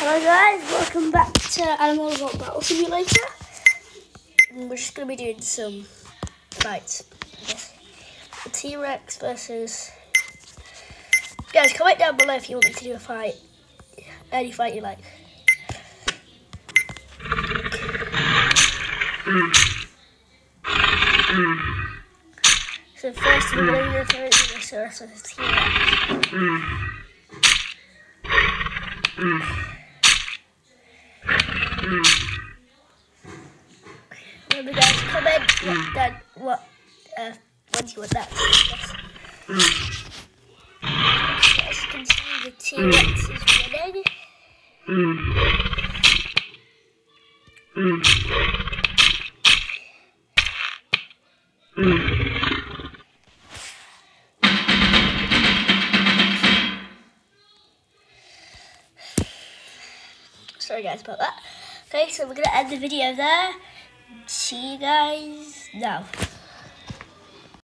Hello guys, welcome back to Animal Revolt Battle Simulator. And we're just going to be doing some fights, I guess. The T-Rex versus... Guys, comment down below if you want me to do a fight. Any fight you like. So first we're going to go through the T-Rex. Remember guys, comment what do you want that? As you can see, the T-Rex is winning. Sorry guys about that. Okay, so we're going to end the video there. See you guys now.